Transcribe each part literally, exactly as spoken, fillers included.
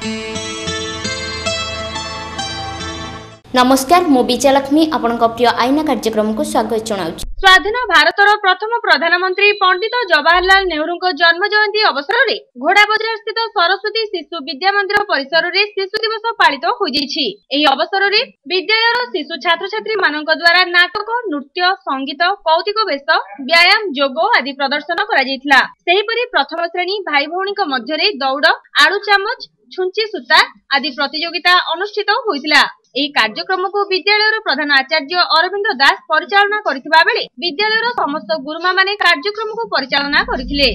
नमस्कार मु विजयलक्ष्मी आपण प्रिय आईना कार्यक्रम को स्वागत जनाऊँ। स्वाधीन भारतर प्रथम प्रधानमंत्री पंडित जवाहरलाल नेहरू जन्म जयंती अवसर में घोड़ाबजार स्थित सरस्वती शिशु विद्या मंदिर परिसर में शिशु दिवस पालित होई। अवसर में विद्यालय शिशु छात्र छात्री मानक द्वारा नाटक नृत्य संगीत कौतिक वेश व्यायाम योग आदि प्रदर्शन करा। प्रथम श्रेणी भाई भौणी मध्य दौड़ आलू चामच छुंची सूता आदि प्रतियोगिता अनुष्ठित होइतिला। एही कार्यक्रम को विद्यालय प्रधान आचार्य अरविंद दास परिचालना करथिबा बेले विद्यालय समस्त गुरुमा माने कार्यक्रम को परिचालना करथिले।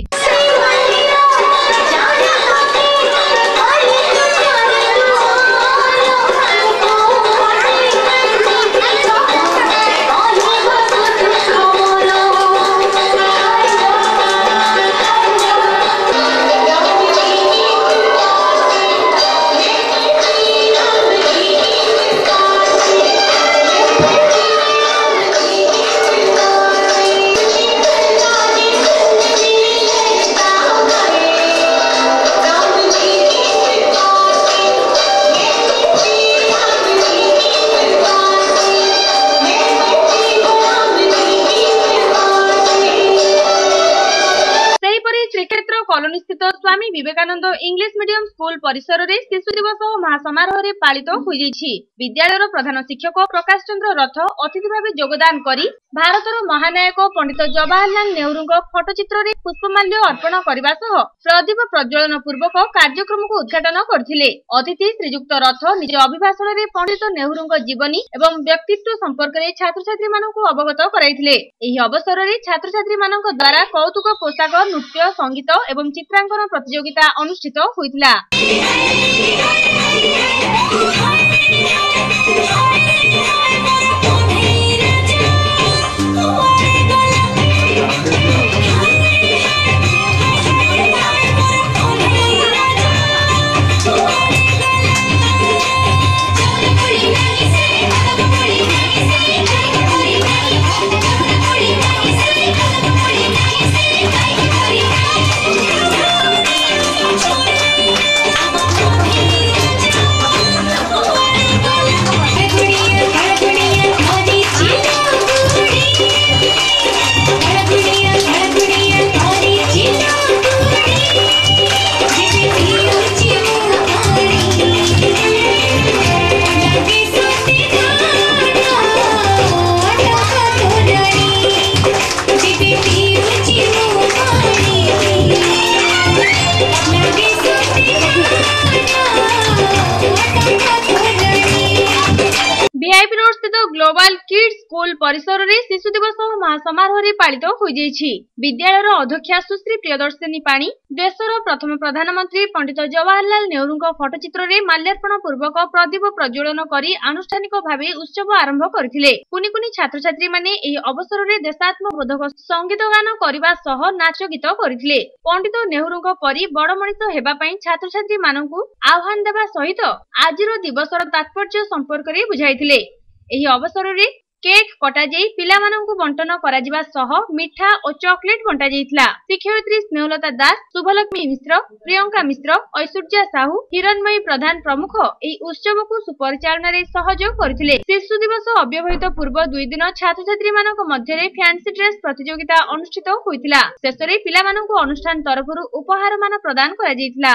कॉलोनी स्थित Swami Vivekananda English medium school परिसर में शिशु दिवस महासमारोह पालित होइछि। विद्यालय प्रधान शिक्षक प्रकाश चंद्र रथ अतिथि भाव योगदान करी भारतर महानायक पंडित जवाहरलाल नेहरू फटोचित्र में पुष्पमाल्य अर्पण करने सह प्रदीप प्रज्वलन पूर्वक कार्यक्रम को उद्घाटन करथिले। अतिथि श्रीजुक्त रथ निज अभिभाषण में पंडित नेहरू जीवनी एवं व्यक्तित्व संपर्क में छात्र छात्री मानक अवगत कराइथिले। एही अवसर में छात्र छात्री मानक द्वारा कौतुक पोशाक नृत्य संगीत एवं चित्रांकन प्रतियोगिता अनुष्ठित होइतिला। ग्लोबल किड्स स्कूल परिसर में शिशु दिवस महासमारोह पालित होइछि। विद्यालय अध्यक्षा सुश्री प्रियदर्शिनी पाणी देशर प्रथम प्रधानमंत्री पंडित जवाहरलाल नेहरू फटोचित्र में माल्यार्पण पूर्वक प्रदीप प्रज्वलन करी आनुष्ठानिक भाव उत्सव आरंभ करथिले। कुनी कुनी छात्र छात्री माने एही अवसर में देशात्मबोधक संगीत गान करने सह नाच गीत करथिले। पंडित नेहरू परी बड़ मनिष हेबा पई छात्र छात्री मानकु आह्वान देबा सहित आजिर दिवसर तात्पर्य संपर्क में बुझाइथिले। एही अवसर में केक कटा जाई पिला मानकु बंटन करा जिबा सह मिठा और चॉकलेट बंटा जाइथिला। शिक्षयित्री स्नेहलता दास शुभलक्ष्मी मिश्र प्रियंका मिश्र ऐश्वर्या साहू हिरणमयी प्रधान प्रमुख एही उत्सव को सुपरिचालन रे सहयोग करथिले। शिशु दिवस अव्यवहित पूर्व दुई दिन छात्र छात्री मानक मध्य फैंसी ड्रेस प्रतियोगिता अनुष्ठित होइथिला। शेषरे पिला मानकु अनुष्ठान तरफरु उपहार मान प्रदान करा जाइथिला।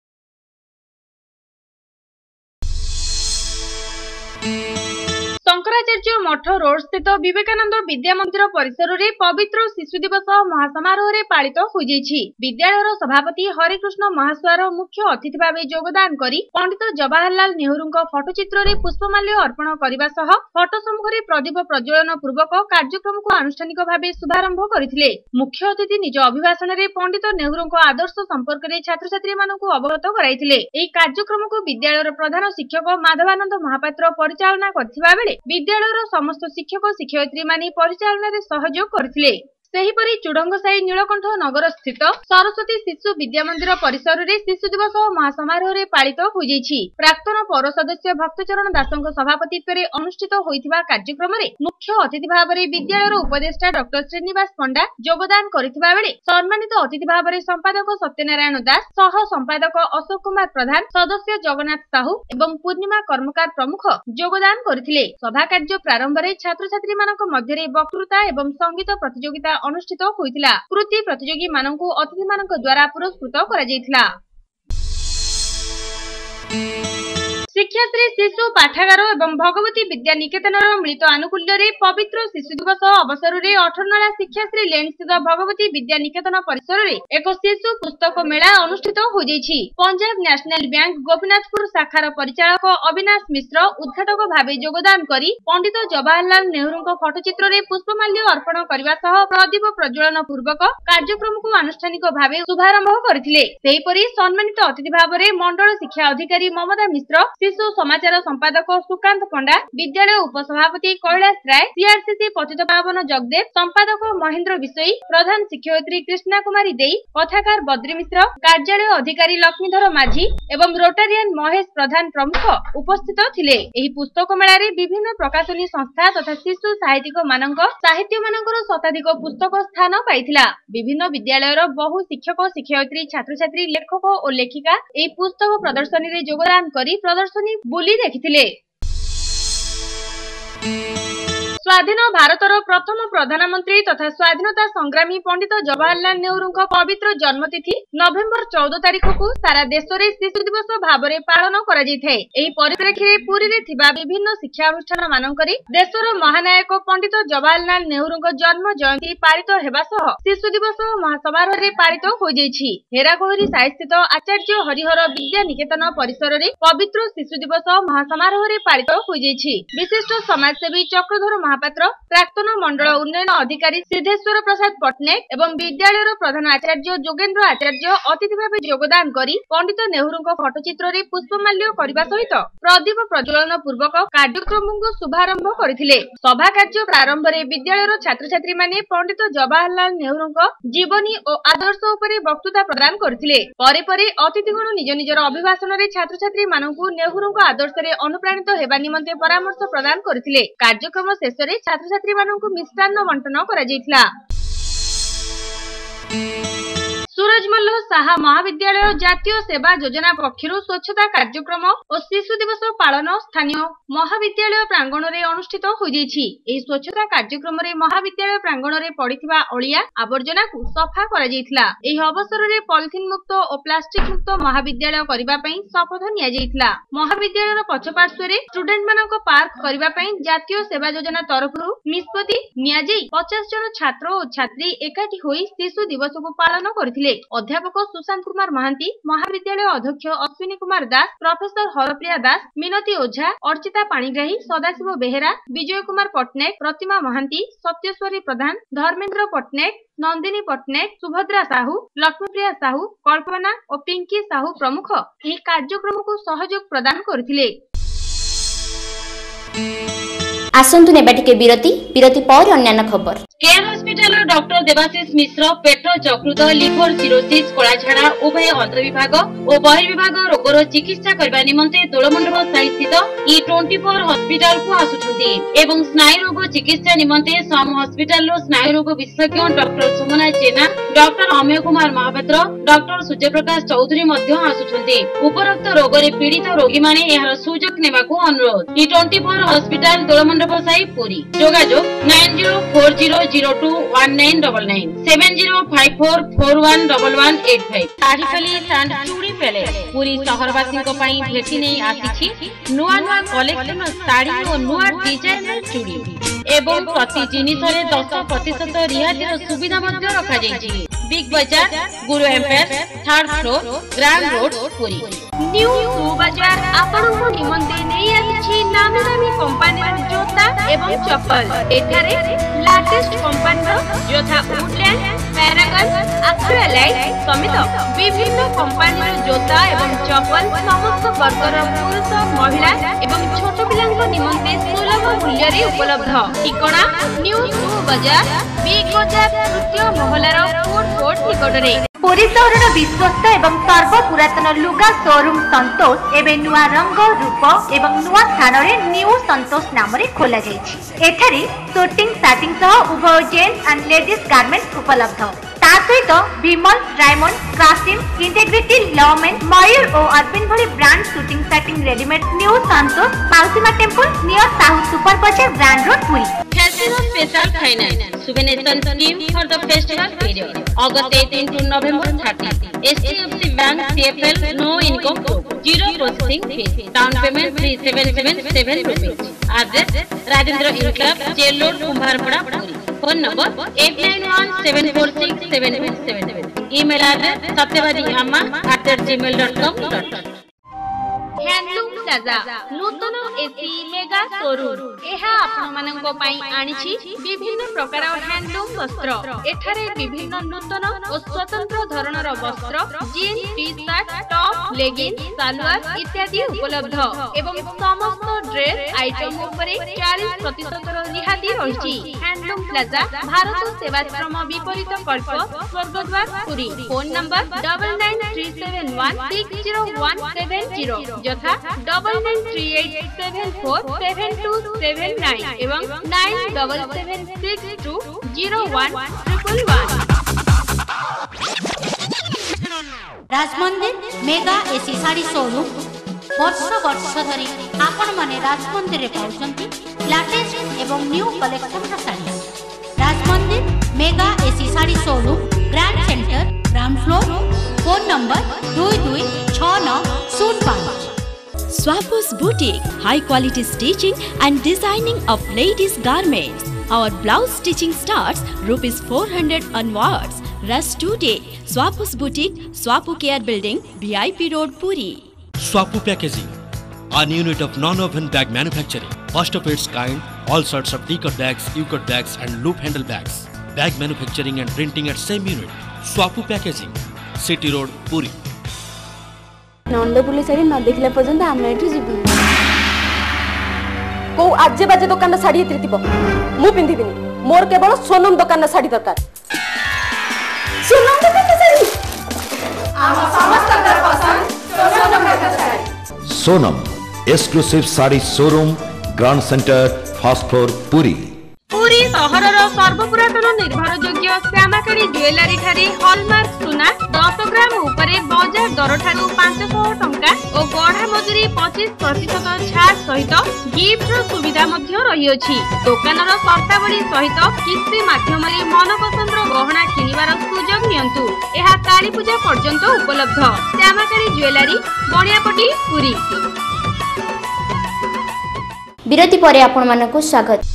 शंकराचार्य मठ रोड स्थित विवेकानंद विद्या मंदिर परिसर में पवित्र शिशु दिवस महासमारोह पालित होइछि। विद्यालय सभापति हरिकृष्ण महासुआर मुख्य अतिथि भाव योगदान करी पंडित जवाहरलाल नेहरू फटोचित्र में पुष्पमाल्य अर्पण करने सह फटो सम्मुख प्रदीप प्रज्वलन पूर्वक कार्यक्रम को आनुष्ठानिक भाव शुभारंभ करथिले। मुख्य अतिथि निज अभिभाषण में पंडित नेहरू आदर्श संपर्क में छात्र छात्री मानक अवगत कराइथिले। एही कार्यक्रम को विद्यालय प्रधान शिक्षक माधवानंद महापात्र परिचालना करथिबा बेले विद्यालय समस्त शिक्षक शिक्षयित्री माने परिचालन रे सहयोग करथिले। सेहीपरि चुडंगसाई नीलकंठ नगर स्थित सरस्वती शिशु विद्या मंदिर परिसर रे शिशु दिवस महासमारोह रे पालित हो जाइछि। प्राक्तन पौर सदस्य भक्तचरण दासଙ୍କ सभापतित्व रे अनुष्ठित होइथिबा कार्यक्रम रे मुख्य अतिथि भाव रे विद्यालयर उपदेष्टा डॉक्टर श्रीनिवास पंडा योगदान करथिबा बेले सम्मानित अतिथि भाव रे संपादक सत्यनारायण दास, सह संपादक अशोक कुमार प्रधान, सदस्य जगन्नाथ साहू एवं पूर्णिमा कर्मकार प्रमुख योगदान करथिले। सभा कार्य प्रारंभ रे छात्र छात्री मानक मध्य रे वक्तृता एवं संगीत प्रतियोगिता अनुष्ठित होइतिला। कृति प्रतियोगी मानकु अतिथि मानक द्वारा पुरस्कृत करा जाइतिला। शिक्षाश्री शिशु पाठागार एवं भगवती विद्या निकेतन मिलित आनुकूल्य रे पवित्र शिशु दिवस अवसर रे अठरनला शिक्षाश्री लेन स्थित भगवती विद्या निकेतन परिसर रे एक शिशु पुस्तक मेला अनुष्ठित हो जाइछि। पंजाब नेशनल बैंक गोपीनाथपुर शाखार परिचालक अविनाश मिश्र उद्घाटक भावे योगदान करी पंडित जवाहरलाल नेहरू फटोचित्र रे पुष्पमाल्य अर्पण करबा सह प्रदीप प्रज्वलन पूर्वक कार्यक्रम को आनुष्ठानिक भावे शुभारंभ करथिले। सेहीपरि सम्मानित अतिथि भाव रे मंडल शिक्षा अधिकारी ममता मिश्र, शिशु समाचार संपादक सुकांत पंडा, विद्यालय उपसभापति कैलाश राय, सीआरसीसी पतितपावन जगदेव, संपादक महेंद्र विषयी, प्रधान शिक्षयित्री कृष्णा कुमारी देई, कथाकार बद्री मिश्र, कार्यालय अधिकारी लक्ष्मीधर माझी एवं रोटारियन महेश प्रधान प्रमुख उपस्थित थिले। एही पुस्तक मेला रे विभिन्न प्रकाशनी संस्था तथा शिशु साहित्यिक मानक साहित्य मानकर शताधिक पुस्तक स्थान पाइथिला। विभिन्न विद्यालयर बहु शिक्षक शिक्षयित्री छात्र छात्री लेखक और लेखिका एही पुस्तक प्रदर्शनी रे योगदान करी प्रदर्शनी बुली देखिथिले। स्वाधीन भारतर प्रथम प्रधानमंत्री तथा स्वाधीनता संग्रामी पंडित जवाहरलाल नेहरू पवित्र जन्मतिथि नवेम्बर चौदह तारिख को सारा देश में शिशु दिवस भाव में पालन करा जायଥାଏ। एही परिप्रेक्षी रे पुरी रे थिबा विभिन्न शिक्षा अनुष्ठान मानकरी देशर महानायक पंडित जवाहरलाल नेहरू जन्म जयंती पालित हेबा सह शिशु दिवस महासमारोह रे पालित हो जाइछि। हेराकोहरी साई स्थित आचार्य हरिहर विद्या निकेतन परिसर रे पवित्र शिशु दिवस महासमारोह रे पालित हो जाइछि। विशिष्ट समाजसेवी चक्रधर महापात्र, प्राक्तन मंडल उन्नयन अधिकारी सिद्धेश्वर प्रसाद पट्टनायक एवं विद्यालयर प्रधान आचार्य जोगेन्द्र आचार्य अतिथि भाव योगदान करी पंडित नेहरू फटोचित्र रे पुष्पमाल्य करबा सहित प्रदीप प्रज्वलन पूर्वक कार्यक्रम को शुभारंभ करथिले। सभा कार्य प्रारंभ रे विद्यालयर छात्र छात्री माने पंडित जवाहरलाल नेहरू जीवनी और आदर्श उपरे वक्तृता प्रदान करथिले। परे परे अतिथिगण निज निजर अभिभाषण रे छात्र छात्री मानकु नेहरू आदर्श रे अनुप्राणित हेबा निमंते परामर्श प्रदान करथिले। कार्यक्रम शेष रे छात्र छात्री मानकु मिष्टान्न बंटन करा जायतिला। सूरजमल्ल साहा महाविद्यालय जातीय सेवा योजना पक्षरु स्वच्छता कार्यक्रम और शिशु दिवस पालन स्थानीय महाविद्यालय प्रांगण रे अनुष्ठित हो जाइछि। एही स्वच्छता कार्यक्रम रे महाविद्यालय प्रांगण रे पड़िथिबा अलिया आवर्जना को सफा करा जायतिला। एही अवसर रे पॉलिथिन मुक्त और प्लास्टिक मुक्त महाविद्यालय करिबा पई शपथ निया जायतिला। महाविद्यालयर पछपार्श्व रे स्टूडेंट मानक पार्क करिबा पई जातीय सेवा योजना तरफरु निष्पत्ति निया जाई पचास जन छात्र और छात्री एकाठी होई शिशु दिवस को पालन करथिले। अध्यापक सुशांत कुमार महांती, महाविद्यालय अध्यक्ष अश्विनी कुमार दास, प्रोफेसर हरप्रिया दास, मिनती ओझा, अर्चिता पाणिग्राही, सदाशिव बेहेरा, विजय कुमार पट्टनायक, प्रतिमा महांती, सत्यश्वरी प्रधान, धर्मेन्द्र पट्टनायक, नंदिनी पट्टनायक, सुभद्रा साहू, लक्ष्मीप्रिया साहू, कल्पना और पिंकी साहू प्रमुख एही कार्यक्रम को सहयोग प्रदान करथिले। आसंतु नेबाटिके विरति विरति पर अन्य खबर। Care hospital doctor Debashish Mishra पेट यकृत लिवर सिरोसिस कलाझाड़ा उभय अंतर्विभाग और बहिर्विभाग रोगर चिकित्सा करबा निमंते दोलमंडप साई स्थित ई चौबीस हॉस्पिटल को आसुछंती एवं स्नायु रोग चिकित्सा निमंते सम हॉस्पिटल रो स्नायु रोग विशेषज्ञ doctor Sumana Jena, doctor Ameya Kumar Mohapatra, doctor Suryaprakash Choudhury मध्य आसुछंती। उपरोक्त रोग रे पीड़ित रोगी माने एहार सुजोग नेबाको अनुरोध। ई चौबीस हॉस्पिटल दोलमंडप साई पुरी। जोगाजोग nine zero four zero zero two one nine double nine seven zero five four four one double one eight five. Sarikhali and Chudi palace Puri सहरवासी को पाई भेटी नहीं आसीछि नुआ नुआ कलेक्शन साड़ी और नुआ डिजाइनर चूड़ी एवं प्रति जिनिस रे दस प्रतिशत रिहातिर सुविधा मध्य रखा जायछि। Big Bazaar Guru empire third floor Grand Road Puri. New shoe Bazaar आपनको निमंते नहीं आछि नामी नामी कंपनी जोता एवं चप्पल एठारे लेटेस्ट कंपनी जोथा वुडलैंड पैरागन एक्रेलाइट समेत विभिन्न कंपनी जोता एवं चप्पल समस्त वर्गर पुरुष महिला एवं छोट पिलांको निमंते सुलभ मूल्य रे उपलब्ध। ठिकाना न्यू सू बाजार बिग बाजार तृतीय महलार फूड कोर्ट निकटरे। पुरी सहर विश्वस्त एवं सर्व पुरातन लुगा शोरूम संतोष एवं नुआ रंग रूप एवं नुआ स्थान रे न्यू संतोष नाम रे खोला जायछि। एठारे शूटिंग साटिंग सह उभय जेंट्स एंड लेडीज गारमेंट्स उपलब्ध। ता सहित विमल डायमंड क्रासिम इंटीग्रिटी लॉमेन मयूर और अरविंद भली brand suiting shirting readymade new Santosh Mausima temple near South Super Bazaar Grand Road Puri. Festival special finance subvention scheme for the festival period August eighteenth to November thirtieth. H D F C Bank C F L no income group zero processing fees. Down payment three seven seven seven rupees. Address Rajendra Inclub Jail Road Kumbharpada Puri. Phone number eight nine one seven four six seven two seven seven. Email address satyavadiamma at gmail dot com. Handloom plaza Nutan AC mega showroom एहा आपण मानंको पई आनिछि विभिन्न प्रकार handloom वस्त्र। एठारे विभिन्न नूतन और स्वतंत्र धरणर वस्त्र jeans T shirt top leggings salwar इत्यादि उपलब्ध एवं समस्त ड्रेस आइटम उपरे चालीस प्रतिशत रिहाती रहिछि। हैंडलूम प्लाजा भारत सेवाश्रम विपरीत कल्प Swargadwar Puri. Phone number double nine three seven one six zero one seven zero यथा double nine three eight seven four seven two seven nine एवं nine double seven six two zero one triple one. Rajmandir mega AC sari showroom वर्ष वर्ष धरी आपण माने राजमंदिर रे पाउछंती latest एवं न्यू कलेक्शन रा sari. Rajmandir mega AC sari showroom Grand Centre ground floor. Phone number दो दो छह नौ शून्य पाँच। Swapu's Boutique, high quality stitching and designing of ladies garments. Our blouse stitching starts rupees four hundred onwards. Rush today. Swapu's Boutique, Swapu Care Building, V I P Road, Puri. Swapu Packaging, an unit of non-oven bag manufacturing. First of its kind, all sorts of T-cut bags, U-cut bags and loop handle bags. Bag manufacturing and printing at same unit. Swapu Packaging, City Road, Puri. Nanda police sari न देखला पर्यंत हम एठू जीवु को आजे बाजे दुकान साड़ी हेतरी थिबो मु पिंधिबिनी मोर केवल सोनम दुकान साड़ी दरकार। सोनम दुकान साड़ी आम समस्त कर पसंद सोनम दुकान sari. Sonam exclusive sari showroom Grand Centre first floor Puri. Puri सहरर सर्वपुरातन निर्भरयोग्य श्यामाकारी ज्वेलरी ठारे हॉलमार्क सुना दस ग्राम उपरे बाजार दर ठारू पाँच सौ टंका और गढ़ा मजूरी पच्चीस प्रतिशत छाड़ सहित गिफ्ट सुविधा मध्य रही अछि। दुकानर शर्तावली सहित किस्ती माध्यम रे मनपसंद गहना किनिबार सुजोग नियंतु। एहा काली पूजा पर्यंत उपलब्ध। श्यामाकारी ज्वेलरी बणियापटी पुरी। विरति परे आपण मानकु स्वागत।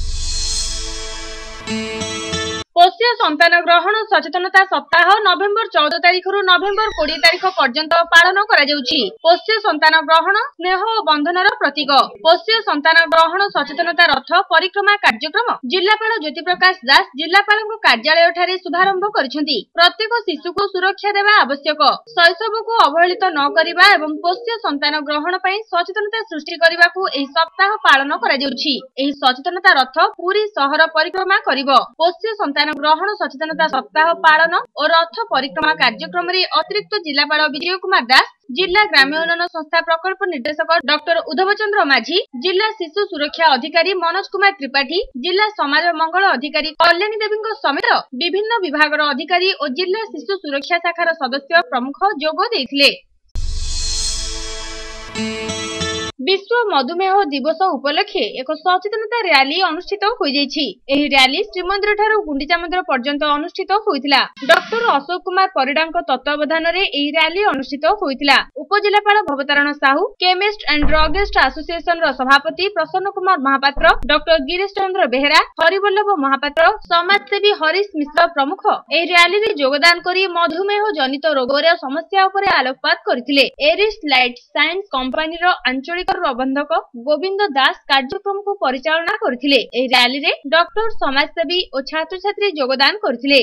पोष्य संतान ग्रहण सचेतनता सप्ताह नवेम्बर चौदह तारिख रु नवेम्बर कोड़े तारिख पर्यंत पालन करा जाउछि। पोष्य संतान ग्रहण स्नेह और बंधनर प्रतीक। पोष्य संतान ग्रहण सचेतनता रथ परिक्रमा कार्यक्रम जिलापाल ज्योति प्रकाश दास जिलापाल कार्यालय ठारे शुभारंभ करिसेंति। प्रत्येक शिशु को सुरक्षा देवा आवश्यक। शैशव को अवहेलित न करिबा एवं पोष्य संतान ग्रहण पई सचेतनता सृष्टि करिबाकू एही सप्ताह पालन करा जाउछि। एही सचेतनता रथ पुरी शहर परिक्रमा करिवो। पोष्य संतान ग्रहण सचेतनता सप्ताह पालन और रथ परिक्रमा कार्यक्रम रे अतिरिक्त जिलापाल विजय कुमार दास जिला ग्राम्य उन्नयन संस्था प्रकल्प निर्देशक डॉक्टर उद्धव चंद्र माझी जिला शिशु सुरक्षा अधिकारी मनोज कुमार त्रिपाठी जिला समाज मंगल अधिकारी कल्याणी देवी समेत विभिन्न विभाग अधिकारी और जिला शिशु सुरक्षा शाखार सदस्य प्रमुख जोग देथिले। विश्व मधुमेह दिवस उपलक्षे एक सचेतनता रैली अनुष्ठित हो जाइछि। एही रैली श्रीमंदिर ठारू गुंडीचा मंदिर पर्यंत अनुष्ठित होइतिला। डॉक्टर अशोक कुमार परिडांक तत्वावधान रे एही रैली अनुष्ठित होइतिला। उपजिल्लापाल Bhabatarana Sahu, chemist and druggist association रो सभापति प्रसन्न कुमार महापात्र, डॉक्टर गिरीश चंद्र बेहेरा, हरिवल्लभ महापात्र, समाजसेवी हरीश मिश्र प्रमुख एही रैली रे योगदान करी मधुमेह जनित रोग रे समस्या उपरे आलोकपात करथिले। एरिस लाइट साइंस कंपनी रो आंचलिक प्रबंधक गोविंद दास कार्यक्रम को परिचालना करथिले। एही रैली रे डॉक्टर, समाजसेवी और छात्र छात्री योगदान करथिले।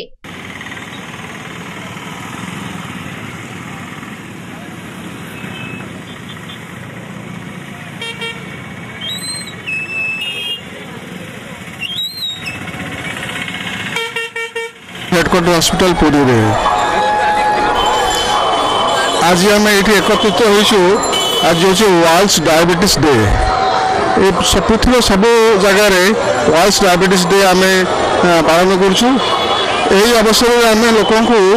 हेडक्वार्टर हॉस्पिटल पुरी रे आज आम ये एकत्रित होइछु। आज हूँ वर्ल्ड डायबिटीज डे। ये पृथ्वी सब जगार वर्ल्ड डायबिटीज डे आम पालन करुँ। यही अवसर में आम लोक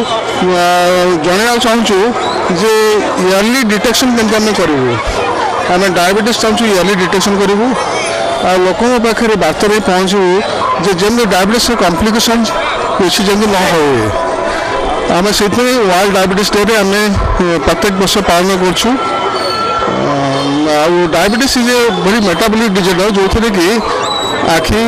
जन चाहूँ जे इयरली डिटेक्शन केमती करूँ। आम डायबिटीज चाहूँ इयरली डिटेक्शन करूँ। लोक पाखे बार्ता नहीं पहुँचू जे जमी डायबिटीज कॉम्प्लिकेशन किसी जमी न हो। आम से वर्ल्ड डायबिटीज डे आम प्रत्येक वर्ष पालन करूँ। Diabetes is a very metabolic disorder जो थे कि आखि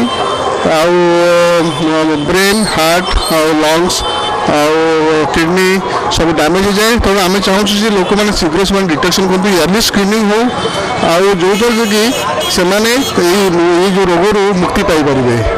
ब्रेन, हार्ट, लंग्स, किडनी सब डैमेज हो जाए। तेणु आम चाहूँ लोक मैंने शीघ्र से डिटेक्शन करते इयरली स्क्रीनिंग हो जो कि से जो रोग मुक्ति पाई।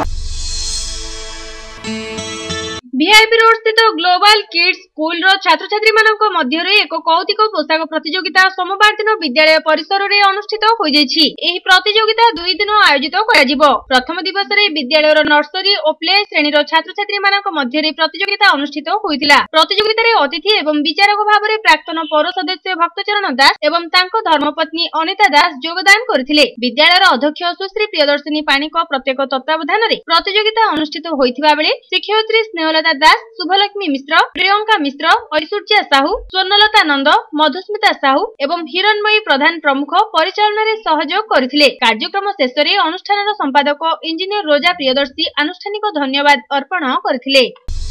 वीआईपी रोड स्थित ग्लोबल किड्स स्कूल रो छात्र छात्री मानक मध्य एक कौतिक पोशाक प्रतियोगिता सोमवार दिन विद्यालय परिसर में अनुष्ठित हो जाइछि। एही प्रतियोगिता दुई दिन आयोजित करा जिवो। प्रथम दिवस रे विद्यालय रो नर्सरी और प्ले श्रेणी रो छात्र छात्री मानक मध्य प्रतियोगिता अनुष्ठित होइतिला। प्रतियोगिता रे अतिथि एवं विचारक भाव में प्राक्तन पौर सदस्य भक्तचरण दास एवं तांको धर्मपत्नी अनिता दास योगदान करथिले। विद्यालय अध्यक्ष सुश्री प्रियदर्शिनी पाणिक प्रत्येक तत्वावधान रे प्रतियोगिता अनुष्ठित होइथिबा बेले शिक्षयित्री स्नेहलता दास, शुभलक्ष्मी मिश्र, प्रियंका मिश्र, ऐश्वर्या साहू, स्वर्णलता नंद, मधुस्मिता साहू एवं हिरणमयी प्रधान प्रमुख परिचालन में सहयोग करथिले। कार्यक्रम शेष में अनुष्ठान संपादक इंजीनियर रोजा प्रियदर्शी आनुष्ठानिक धन्यवाद अर्पण करथिले।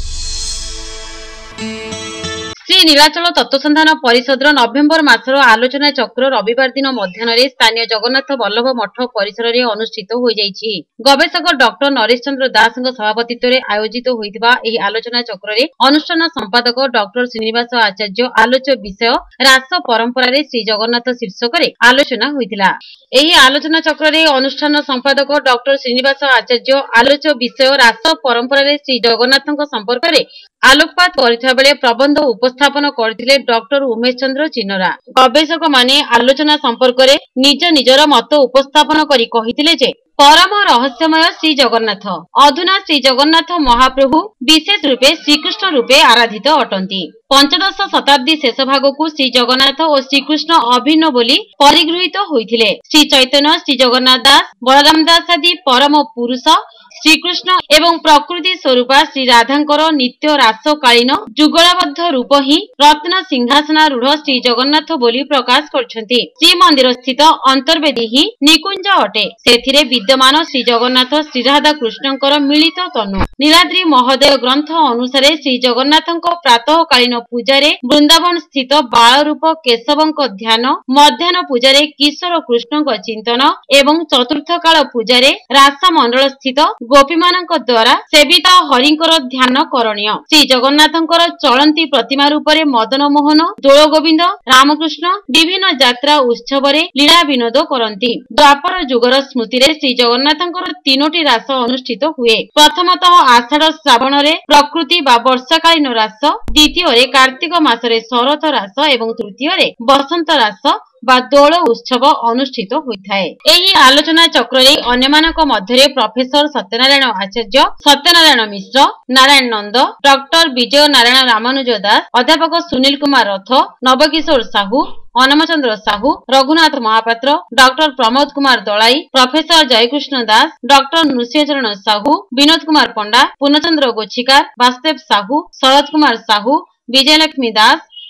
श्री नीलाचल तत्वसंधान परिषद नवेम्बर मासर आलोचना चक्र रविवार दिन मध्याह्न स्थानीय जगन्नाथ वल्लभ मठ परिसर में अनुष्ठित हो जाइछि। गवेषक डॉक्टर नरेश चंद्र दास सभापतित्व में आयोजित होइतिबा एही आलोचना चक्र रे अनुष्ठान संपादक डॉक्टर श्रीनिवास आचार्य आलोच्य विषय रास परंपरा रे श्री जगन्नाथ शीर्षक रे आलोचना होइतिला। एही आलोचना चक्र रे अनुष्ठान संपादक डॉक्टर श्रीनिवास आचार्य आलोच्य विषय रास परंपरा रे श्री जगन्नाथଙ୍କ संपर्क रे आलोकपात करथिबा बेले प्रबंध उपस्थापन करथिले डॉक्टर उमेश चंद्र चिनरा। गवेषक माने आलोचना संपर्क रे निज निजर मत उपस्थापन करी कहिथिले जे परम रहस्यमय श्री जगन्नाथ अधुना श्री जगन्नाथ महाप्रभु विशेष रूपे श्रीकृष्ण रूपे आराधित अटंती। पंचदश शताब्दी शेष भाग को श्री जगन्नाथ और श्रीकृष्ण अभिन्न बोली परिगृहित होइथिले। श्री चैतन्य, श्री जगन्नाथ दास, बलराम दास आदि परम पुरुष श्रीकृष्ण एवं प्रकृति स्वरूपा श्री राधांकर नित्य रासकालीन जुगलबद्ध रूप ही रत्न सिंहासनारूढ़ श्री जगन्नाथ बोली प्रकाश करछंती। श्रीमंदिर स्थित अंतर्वेदी ही निकुंज अटे। सेथिरे विद्यमान श्री जगन्नाथ श्री राधा कृष्णंकर मिलित तनु। नीलाद्री महोदय ग्रंथ अनुसारे श्री जगन्नाथंक प्रातःकालीन पूजारे वृंदावन स्थित बाल रूप केशवंक ध्यान, मध्याह्न पूजारे किशोर कृष्णंक चिंतन एवं चतुर्थ काल पूजारे रास मंडल स्थित गोपी मानक द्वारा सेविता हरिंकर ध्यान करणीय। श्री जगन्नाथंकर चलंती प्रतिमा रूपरे मदन मोहन, दोल गोविंद, रामकृष्ण विभिन्न यात्रा उत्सव लीला विनोद करती। द्वापर जुगर स्मृति रे श्री जगन्नाथंकर तीनोटी रास अनुष्ठित हुए। प्रथमतः आषाढ़ श्रावण रे प्रकृति बा वर्षाकालीन रास, द्वितीय कार्तिक मासरे शरत रास एवं तृतीय बसंत रास बा दोल उत्सव अनुष्ठित होइथाए। एही आलोचना चक्र रे अन्यमानक मध्यरे प्रोफेसर सत्यनारायण आचार्य, सत्यनारायण मिश्र, नारायण नंद, डॉक्टर विजय नारायण रामानुज दास, अध्यापक Sunil Kumar Rath, Nabakishore Sahu, Anamchandra Sahu, Raghunath Mohapatra, doctor Pramod Kumar Dalai, professor Jayakrishna Das, doctor Nrusinghacharan Sahu, Binod Kumar Panda, Purnachandra Gochhikar, Basudev Sahu, Sharad Kumar Sahu, Bijayalakshmi Das,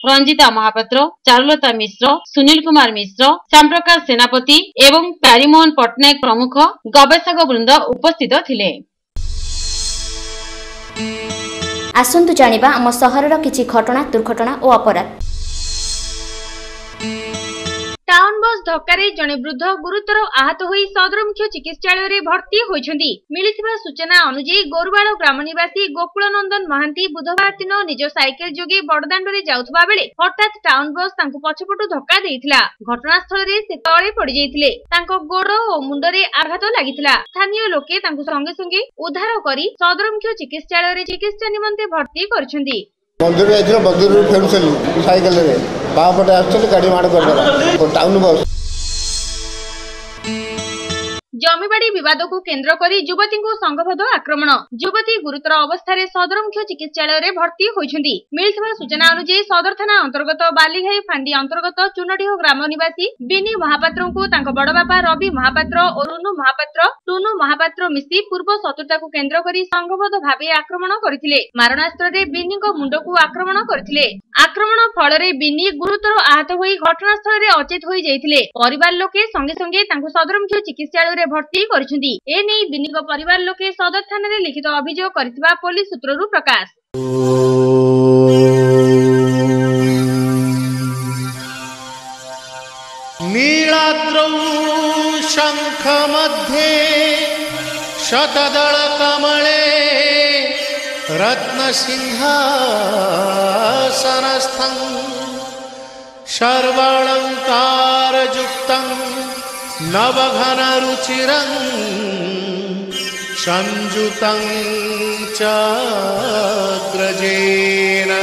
Ranjita Mohapatra, Charulata Mishra, Sunil Kumar Mishra, Shyamprakash Senapati एवं प्यारीमोहन पट्टनायक प्रमुख गवेषक वृंद उपस्थित थिले। आसंतु जानिबा आम सहरर किछि घटना दुर्घटना और अपराध। टाउन बस धक्कारे जने वृद्ध गुरुतर आहत होई सदर मुख्य चिकित्सालय भर्ती होइछन्ती। मिलिथिबा सूचना अनुसार गोरुबाड़ ग्राम निवासी गोकुल नंदन महांती बुधवार दिन निज साइकेल जोगे बड़दाण्डरे जाउथबा बेले हठात टाउन बस तांको पछपटु धक्का देइथिला। घटनास्थल रे से तळे पड़ी जाइथिले। तांको गोड़ और मुंडरे आघात लागिथिला। स्थानीय लोके तांको संगे संगे उद्धार करी सदर मुख्य चिकित्सालय रे चिकित्सा निमंते भर्ती करछन्ती। मंदिर जाइथिला बगदूर फेमसली साइकेल रे बापटे आछले गाड़ी मार करला टाउन बस। जमीबाड़ी विवाद को केन्द्र करी युवती को संघबद्ध आक्रमण। युवती गुरुतर अवस्था सदर मुख्य चिकित्सालय भर्ती होइछन्ती। मिलिथिबा सूचना अनुसार सदर थाना अंतर्गत बालीघाई फांडी अंतर्गत चुनडीह ग्राम निवासी बिनी महापात्र को तांको बड़ बापा रवि महापात्र और रुनु महापात्र टुनु महापात्र मिसी पूर्व शत्रुता को केन्द्र करी संघबद्ध भावे आक्रमण करथिले। मारणास्त्र रे बिनी को मुंड को आक्रमण करथिले। आक्रमण फल रे बिनी गुरुतर आहत होई घटनास्थल रे अचेत होई जाइथिले। परिवार लोके संगे संगे तांको सदर मुख्य चिकित्सालय भर्ती करछन्ती। ए नै बिनीक परिवार लोके सदर थाना रे लिखित अभियोग करथिबा पुलिस सूत्ररु प्रकाश। नीलाद्रौ शंख मध्ये शतदल कमले रत्न सिंहासनस्थं सर्वालंकार युक्तं नवघन रुचिरं संयुतं चग्रजेन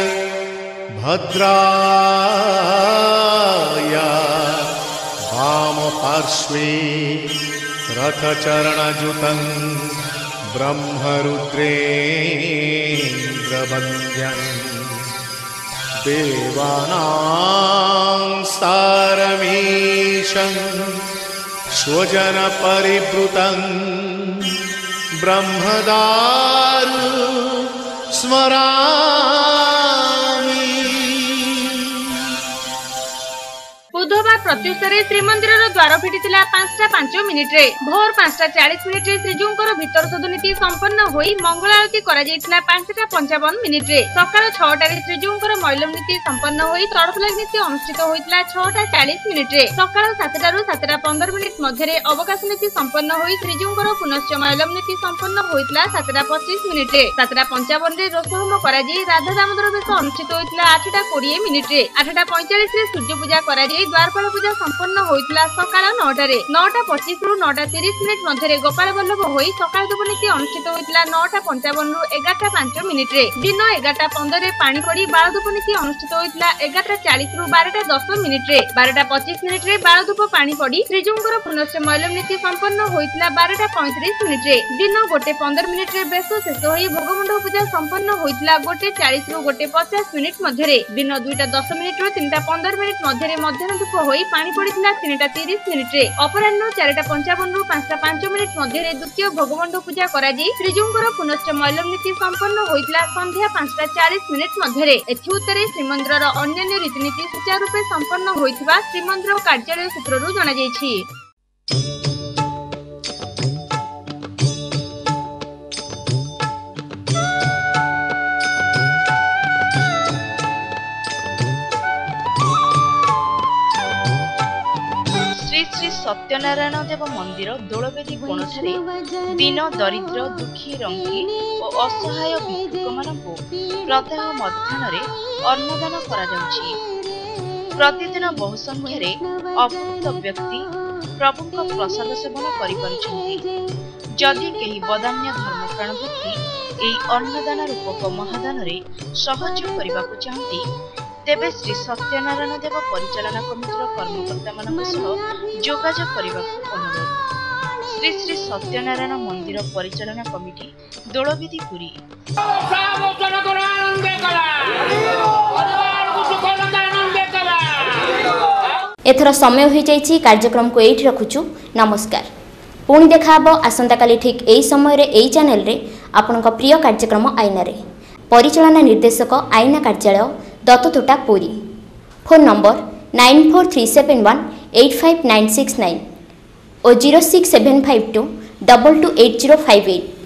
भद्राया वाम पार्श्वे रथचरणयुतं ब्रह्मरुद्रेन्द्रवन्द्यं देवानां सारमीशं स्वजन परिवृतं ब्रह्मदारु स्मरामि। बुधवार प्रत्युत्तर श्रीमंदिर द्वार फिटिला पांचटा पांच मिनिट रे। भोर पांचटा चालीस मिनिट रे श्रीजूंकर भितर सदनीति संपन्न होई मंगल आरती करा जायतिला पांचटा पंचावन मिनिट रे। सकाळ छटा रे श्रीजूंकर मैलम नीति संपन्न होई तड़फलाग नीति अनुष्ठित होइतिला छटा चालीस मिनिट रे। सकाळ सातटा रु सातटा पंद्रह मिनिट मध्य रे अवकाश नीति संपन्न होई श्रीजूंकर पुनश्च मैलम नीति संपन्न होइतिला सातटा पच्चीस मिनिट रे। सातटा पंचावन रे रसहोम करा जाई राधा दामोदर बेश अनुष्ठित होइतिला आठटा बीस मिनिट रे। आठटा पैंतालीस रे सूर्य पूजा करा जाई द्वारपाल पूजा संपन्न होइतिला सकाळ नौटा रे। नौटा पच्चीस रु नौटा तीस मिनिट मध्य रे गोपाल वल्लभ होई सकाळ धूपनीति अनुष्ठित होइतिला नौटा पंचावन रु एगारटा पांच मिनिट रे। दिन एगारटा पंद्रह रे पानी पड़ी बाळ धूपनीति अनुष्ठित होइतिला एगारटा चालीस रु बारटा दस मिनिट रे। बारटा पच्चीस मिनिट रे बाळ धूप पानी पड़ी श्रीजूंकर पुनश्च मैलम नीति संपन्न होइतिला बारटा पैंतीस मिनिट रे। दिन गोटे पंद्रह मिनिट रे बेश शेष होई भोगमंडप पूजा संपन्न होइतिला गोटे चालीस रु गोटे पचास मिनिट मध्य रे। दिन दुईटा दस मिनिट रु तीनटा पंद्रह मिनिट मध्य रे मध्याह्न धूप होई पानी पड़ितिला तीनटा तीस मिनिट रे। अपराह्न चारिटा पंचावन रु पांचटा पांच मिनिट मध्य रे द्वितीय भोगमंडप पूजा करा जाई श्रीजूंकर पुनश्च मैलम नीति संपन्न होइतिला संध्या पांचटा चालीस मिनिट मध्य रे। एथि उत्तरे श्रीमंदिरर अन्यान्य रीतिनीति सुचारू रूपे संपन्न होइतिबा श्रीमंदिर कार्यालय सूत्ररु जणा जायछि। श्री सत्यनारायण देव मंदिर दोलवेदी कोणठारे दीन दरिद्र दुखी रंगी और असहाय भिक्षुक मानकु प्रत्यह मध्याह्न अन्नदान करा जाउछि। प्रतिदिन बहु संख्यार अभुक्त व्यक्ति प्रभुଙ୍କ प्रसाद सेवन करिपारुछन्ति। जदि केही बदान्य धर्मप्राण व्यक्ति एई अन्नदान रूपक महादान रे सहयोग करबाकु चाहନ୍ତି तेबे श्री सत्यनारायण देव परिचालना कमिटीर कर्मकर्ता मानक सह जोगाजोग करबाकु अनुरोध। श्री श्री सत्यनारायण मंदिर परिचालना कमिटी दोलवेदी पुरी। एथर समय हो जाइछि कार्यक्रम को एठी रखुछु। नमस्कार। पुणी देखा हबो आसंता काली ठीक एई समय रे एई चैनल रे आपनक प्रिय कार्यक्रम आईना रे। परिचालना निर्देशक आईना कार्यालय Dattatota Puri. Phone number nine four three seven one eight five nine six nine और zero six seven five two double two eight zero five eight.